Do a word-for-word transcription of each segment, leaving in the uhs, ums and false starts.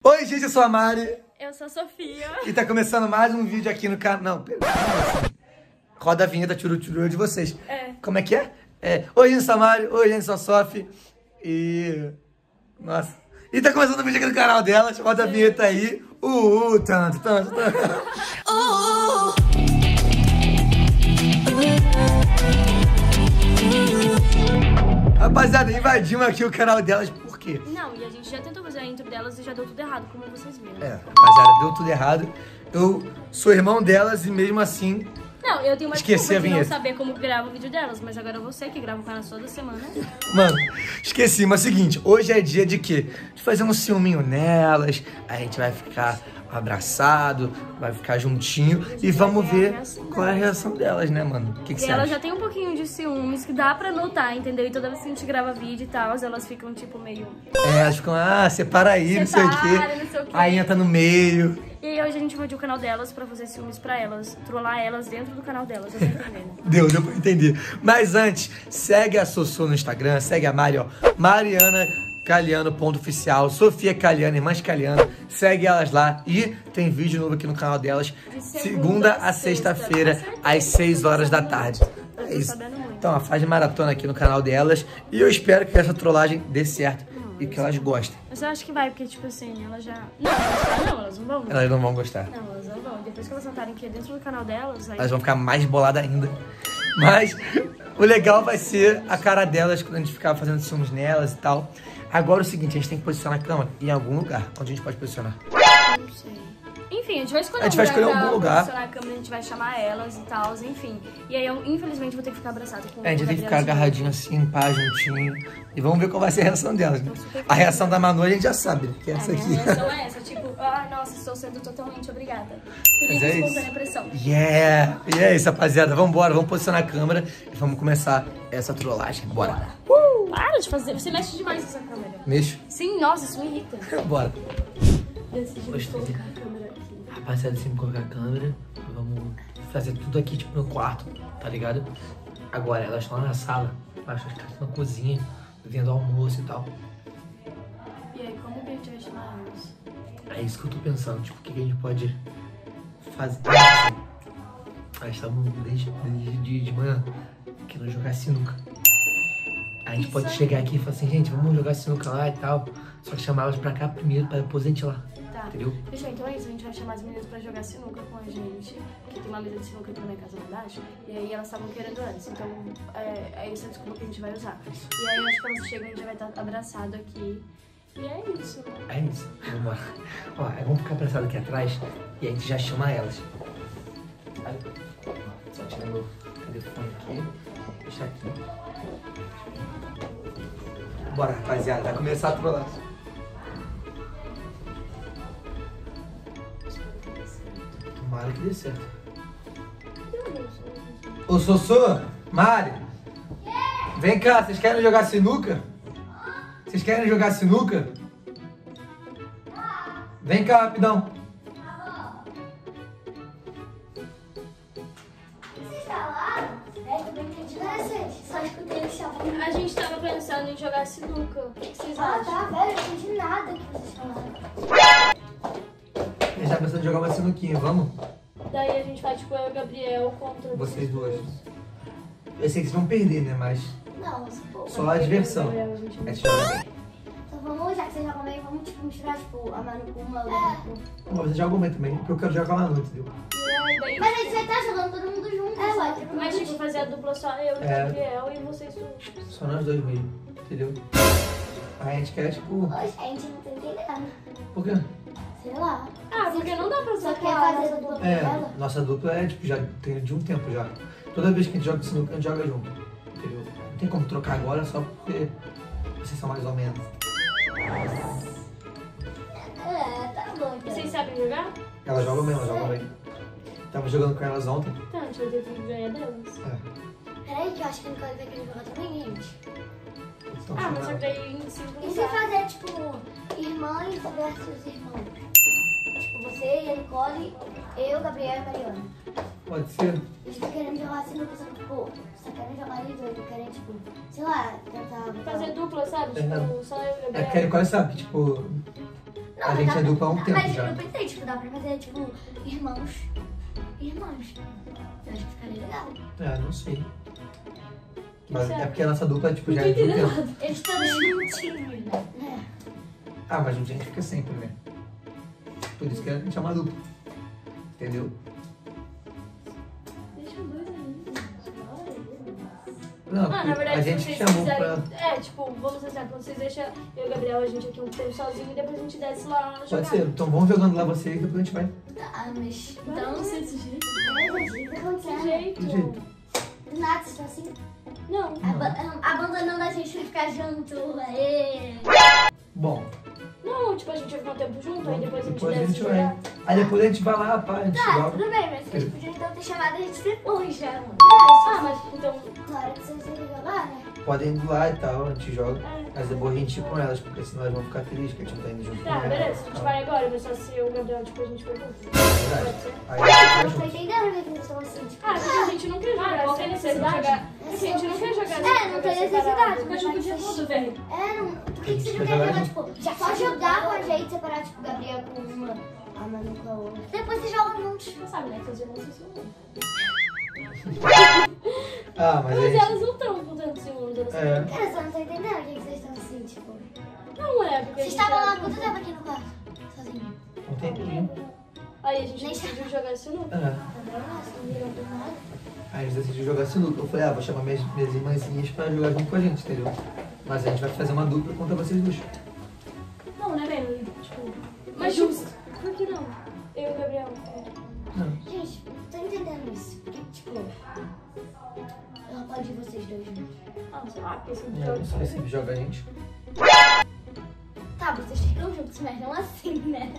Oi, gente, eu sou a Mari. Eu sou a Sofia. E tá começando mais um vídeo aqui no canal. Não, pera. Roda a vinheta tchuru-tchuru de vocês. É. Como é que é? É. Oi, gente, eu sou a Mari. Oi, gente, eu sou a Sofi. E... Nossa. E tá começando o vídeo aqui no canal delas. Roda a vinheta aí. Uh, uh, tanto, tanto, tanto. Uh, uh. Rapaziada, invadimos aqui o canal delas. Por quê? Não, e a gente já tentou fazer a intro delas e já deu tudo errado, como vocês viram. É, rapaziada, deu tudo errado. Eu sou irmão delas e mesmo assim... Não, eu tenho uma Esqueci desculpa a de não vinheta. saber como grava o vídeo delas, mas agora você que grava o canal toda semana. Mano, esqueci, mas é o seguinte, hoje é dia de quê? De fazer um ciúminho nelas, a gente vai ficar abraçado, vai ficar juntinho e vamos ver qual é a reação delas, né, mano? O que, que E você elas acha? já tem um pouquinho de ciúmes, que dá pra notar, entendeu? E toda vez que a gente grava vídeo e tal, elas ficam tipo meio... É, elas ficam, ah, separa aí, não sei o Separa, quê. não sei o quê. Aí entra no meio. E aí hoje a gente invadiu o canal delas pra fazer ciúmes pra elas, trollar elas dentro do canal delas, eu tô entendendo. Deu, deu pra entender. Mas antes, segue a Sossô no Instagram, segue a Mari, ó. Mariana Caliano, ponto oficial. Sofia Caliano, Irmãs Caliano. Segue elas lá. E tem vídeo novo aqui no canal delas. De Segunda a sexta-feira, às seis horas da tarde. Eu É tô isso. sabendo muito. Então, ó, faz maratona aqui no canal delas. E eu espero que essa trollagem dê certo. E que elas gostem. Mas eu acho que vai, porque tipo assim, elas já... Não, elas não, elas não vão. Elas não vão gostar. Não, elas não vão. Depois que elas sentarem aqui dentro do canal delas, aí... Elas vão ficar mais boladas ainda. Mas o legal vai ser a cara delas quando a gente ficar fazendo ciúmes nelas e tal. Agora é o seguinte, a gente tem que posicionar a câmera em algum lugar onde a gente pode posicionar. Não sei. Enfim, a gente vai escolher A gente vai escolher um pra bom lugar. posicionar a câmera, a gente vai chamar elas e tal, enfim. E aí eu, infelizmente, vou ter que ficar abraçada com É, a gente tem que ficar Gabriela. agarradinho assim, pá, juntinho. E vamos ver qual vai ser a reação delas, né? A reação da Manu a gente já sabe, né? Que é É, essa minha aqui. reação é essa, tipo, ah, nossa, estou sendo totalmente obrigada. Por Mas isso, é espontânea isso. pressão. Yeah! E é isso, rapaziada. Vambora, vamos posicionar a câmera e vamos começar essa trollagem. Bora. Uh, para de fazer, você mexe demais essa câmera. Mexo? Sim, nossa, isso me irrita. Bora. Decidi Gostei. colocar a câmera aqui. Rapaziada, assim, colocar a câmera. Vamos fazer tudo aqui, tipo, no quarto, tá ligado? Agora, elas estão lá na sala. Acho que elas estão na cozinha, vendo almoço e tal. E aí, como que a gente vai chamar elas? É isso que eu tô pensando, tipo, o que que a gente pode fazer? Assim, elas estavam desde, desde de manhã querendo jogar sinuca. A gente Isso pode aí. chegar aqui e falar assim, gente, vamos jogar sinuca lá e tal. Só que chamar elas pra cá primeiro, pra depois a gente ir lá. Tá. Entendeu? Fechou, então é isso. A gente vai chamar as meninas pra jogar sinuca com a gente. Que tem uma mesa de sinuca aqui na minha casa lá embaixo. E aí elas estavam querendo antes. Então é, é isso a desculpa que a gente vai usar. E aí eu acho que quando chegam a gente já vai estar abraçado aqui. E é isso. É isso, vamos lá. Ó, aí vamos ficar abraçados aqui atrás e a gente já chama elas. Aí, só tirar meu telefone aqui, deixar aqui. Bora, rapaziada, vai começar a trollar. Tomara que dê certo. Ô, Sossô, Mari, vem cá, vocês querem jogar sinuca? Vocês querem jogar sinuca? Vem cá, rapidão. Vocês falaram? É, eu não entendi interessante. Só escutei eles chamando. A gente tava pensando em jogar sinuca. O que, que vocês Ah, acham? tá, velho, eu não entendi nada que vocês falaram. A gente tá pensando em jogar uma sinuquinha, vamos? Daí a gente vai, tipo, eu e o Gabriel contra Vocês duas. Eu sei que vocês vão perder, né? Mas Não, mas, pô. só a diversão. Gabriel, a gente É jogar bem. Então vamos, já que vocês jogam bem, vamos tipo, misturar tipo, a Manu com uma, a Lu com... Bom, vocês jogam bem também, porque eu quero jogar com a Manu, entendeu? E daí, Mas a gente vai estar jogando todo mundo junto. É, ué. Tipo, mas, tipo, fazer a dupla só eu e o É. Gabriel e vocês dois. Só nós dois mesmo, entendeu? Aí a gente quer, tipo... Oxe, a gente não tá entendendo. Por quê? Sei lá. Ah, porque não dá pra Só usar quer fazer dupla com É, ela? nossa dupla é, tipo, já tem de um tempo já. Toda vez que a gente joga sinuca, a gente joga junto, entendeu? Não tem como trocar agora só porque vocês são mais ou menos. É, tá bom. E Então. vocês sabem jogar? Elas jogam bem, elas jogam bem. Tava jogando com elas ontem. Tá, a gente vai ter que ganhar delas. É. Peraí, que eu acho que a Nicole vai querer jogar também, gente. Então, Ah, mas só chama que ela. daí em cinco E não se dá. fazer, tipo, irmãs versus irmãos? Tipo, você e a Nicole, eu, Gabriel e Mariana. Pode ser? Eles estão querendo jogar assim, só que, tipo, só querem jogar eles dois, não querem, tipo, sei lá, tentar... Fazer dupla, sabe? É, não. Tipo, só eu e o É porque a Gabriel. Nicole sabe que, tipo... A mas gente dá é pra- dupla há um tempo Mas já. eu pensei, tipo, dá pra fazer, tipo, irmãos. Irmãos. Eu acho que ficaria legal. É, não sei. Mas você é acha? porque a nossa dupla tipo, já Não é tô de um entendendo tempo. nada. Eles todos juntinhos, né? Ah, mas a gente fica sempre, né? Por isso que a gente é uma dupla. Entendeu? Deixa os dois aí. Não, Ah, na porque verdade, a se gente vocês chamou pra. quiserem... É, tipo, vamos exemplo, quando vocês deixam eu e o Gabriel, a gente aqui um tempo sozinho e depois a gente desce lá jogar. Pode ser. Então vamos jogando lá vocês e depois a gente vai. Ah, mas... Então, Então... não sei desse jeito. É, gente, o que tá Que acontecendo? jeito. Que jeito? Do nada, vocês estão assim, Não. aba- abandonando a gente pra ficar junto. Aê. Bom, Não, tipo, a gente vai ficar um tempo junto, aí depois a gente depois a desce gente jogar. vai. Aí depois a gente vai lá, pá, a gente Tá, joga. tudo bem, mas vocês podiam então ter chamado a gente depois já, mano. Ah, mas então... Na hora que vocês forem jogar, né? Podem ir lá e tal, a gente joga. É. Mas depois a gente ir com elas, porque senão elas vão ficar felizes que a gente não tá indo junto Tá, com elas. beleza, a gente tal. vai agora, mas só se eu e o Gabriel, tipo, a gente for junto. Verdade. Pode ser? Aí a gente vai Eu tô junto. entendendo o que vocês estão assim, tipo... Ah, porque a gente não quer jogar, qual que é a necessidade? Jogar... Porque a gente não quer jogar... É, não tem necessidade. Fica junto o dia todo, velho. É, não... Por que, que vocês A não gente querem vai jogar, tipo... Já só jogar com a gente, separar, tipo, o Gabriel com uma, a Manu com a outra. Depois vocês jogam juntos. Você sabe, né, que os irmãos se ciúmam. Ah, mas a Mas gente. elas não estão com tanto ciúmes, eu não sei. É. Cara, eu só não tô entendendo o que, que vocês estão assim, tipo... Não é, porque a Vocês gente estavam é- lá há quanto tempo aqui no quarto? Sozinho. Um tempinho. Aí a gente Nem decidiu jogar sinuca. É. Tá bem? Nossa, não virou do nada. Aí a gente decidiu jogar sinuca. Eu falei, ah, vou chamar minhas, minhas irmãzinhas pra jogar junto com a gente, entendeu? Mas a gente vai fazer uma dupla contra vocês dois. Não, né, velho? Tipo, Mas mas justo. Por que não? Eu e o Gabriel. É. Não. Gente, não tô entendendo isso. Porque, tipo... Ela pode ir vocês dois juntos. Ah, sei lá, porque esse É, jogo... você sempre joga a gente. Tá, vocês ficam juntos, mas não assim, né?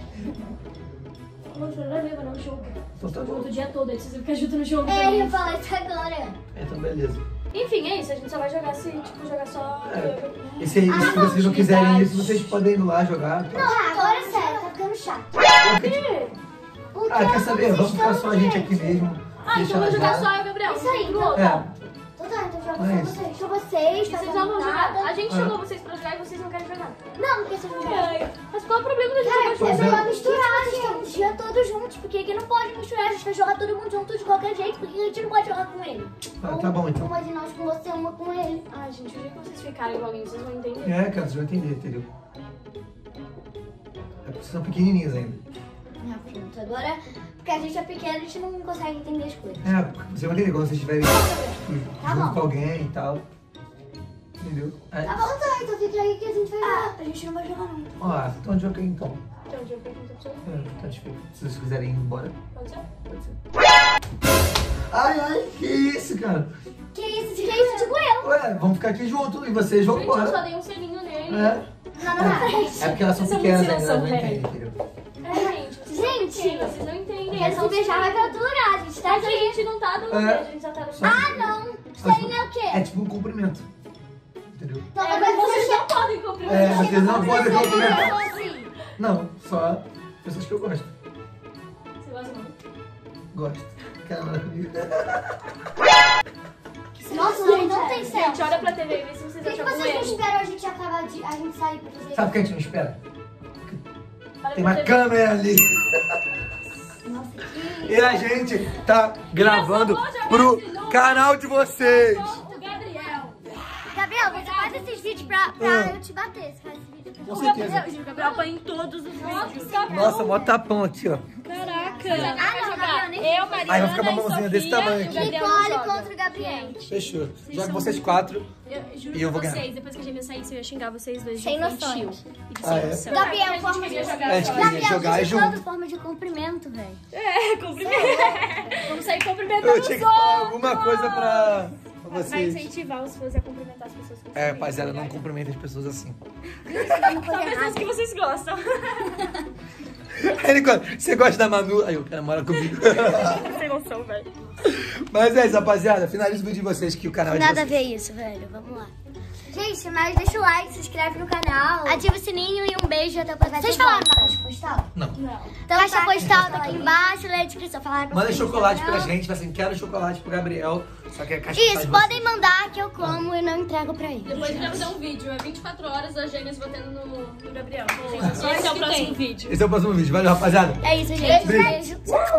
Você não vai levar no jogo. Então tá Junto bom. o dia todo, aí precisa ficar junto no jogo É, eu também. ia falar isso agora. Então beleza. Enfim, é isso. A gente só vai jogar se, tipo, jogar só... É. eu- E se, e se vocês não quiserem isso, vocês podem ir lá jogar. Tá? Não, agora é sério, tá ficando chato. Porque, tipo, Quê? Porque ah, quer saber? vocês Vamos ficar estão só a gente doentes. aqui mesmo. Ah, Deixa então eu vou elas jogar lá. só eu e o Gabriel. Isso aí, um pro então. outro. É. Então tá, então joga É só isso. vocês. Só vocês, E tá vocês não vão jogar. A gente É. chamou vocês pra jogar e vocês não querem jogar. Não, porque vocês não jogam. Ai, mas qual é o problema da gente Cara, jogar é Pois junto? é. melhor misturar, gente. O dia todo juntos, porque aqui não pode misturar. A gente vai jogar todo mundo junto de qualquer jeito, porque a gente não pode jogar com ele. Ah, tá bom, então. Uma de nós com você, uma com ele. Ai, gente, o dia que vocês ficarem com alguém, vocês vão entender. É, cara, vocês vão entender, entendeu? É porque vocês são pequenininhos ainda. Ah, pronto. Agora, porque a gente é pequeno, a gente não consegue entender as coisas. É, porque vocês vão entender quando vocês estiverem tipo, Tá junto bom. com alguém e tal. Entendeu? É. Tá bom, tá. Então fica aí que a gente vai jogar. A gente não vai jogar não. Ó, então joga aí então. Então, o dia que eu pergunto pra você. É, tá difícil. Se vocês quiserem ir embora, Pode ser? pode ser. Ai, ai, que isso, cara? Que isso? Que isso? Tipo eu. Ué, vamos ficar aqui junto e vocês vão Gente, eu só embora. dei um selinho nele. É. Não, não, não. É porque elas são Vocês pequenas não ainda, são elas não réis. entendem, entendeu? É, gente, vocês são Gente. pequenos, vocês não entendem. Porque é só se um beijar vai selinho. aturar, a gente tá Mas a aqui. gente não tá dando É. beijo, a gente só tá dando Só- Ah, não. Selinho é o quê? É tipo um cumprimento. Entendeu? Então, É, mas vocês não podem cumprimentar. É, vocês não podem Selinho cumprimentar. é assim. Não, só pessoas que eu gosto. Você gosta muito? Gosto. Quer namorar comigo? Nossa, não, não tem Gente, certo. olha pra T V e vê se vocês Por que, que acham algum vocês não erro. esperam a gente acabar de... a gente sair pra fazer Sabe por que a gente não espera? Olha Tem pra uma T V. câmera ali. Nossa, que... E a gente tá gravando pro canal de vocês. O Gabriel. Gabriel, você faz esses vídeos pra, pra Ah. eu te bater. Você faz esse vídeo pra Com O certeza. Gabriel, o Gabriel apanha em todos os vídeos. Nossa, mó tapão aqui, ó. Caraca. Ah, não, Gabriel, nem Eu, Mariana Aí vai ficar uma e mãozinha Sofia, desse tamanho e o aqui. Gabriel não Nicole joga. contra o Gabriel. Fechou. Joga são vocês quatro. Eu juro E eu pra vou vocês, ganhar. depois que a Gêmea saísse, eu ia xingar vocês dois de Sem infantil. noções. E de Ah, sem é? noção. Gabriel, A gente forma queria de- jogar A gente só. queria Gabriel, jogar você junto. toda forma de cumprimento, velho. É, cumprimento. Vamos sair cumprimentando Eu os tinha que falar outros. alguma coisa pra pra Vai vocês. incentivar os fãs a cumprimentar as pessoas que vocês É, têm, rapaziada, tá não ligado? cumprimenta as pessoas assim. São pessoas que vocês gostam. Aí, Nicole, você gosta da Manu? Aí, eu quero namorar comigo. Sem noção, velho. Mas é isso, rapaziada. Finaliza o vídeo de vocês que o canal é de Nada a vocês. ver isso, velho. Vamos lá. Gente, mas deixa o like, se inscreve no canal, ativa o sininho e um beijo até o próximo. Vocês falaram da caixa postal? Não. Não. Não. Então, caixa postal tá aqui embaixo, na descrição. Falaram pra Manda vocês, chocolate não. pra gente, fala assim, quero chocolate pro Gabriel. Só que a caixa Isso, postal de podem vocês. mandar que eu como e não entrego pra ele. Depois a gente vai fazer um vídeo, é vinte e quatro horas as gêmeas batendo no, no Gabriel. Boa. Esse é o próximo vídeo. Esse é o próximo vídeo. Valeu, rapaziada. É isso, gente. Beijo. Beijo. Tchau.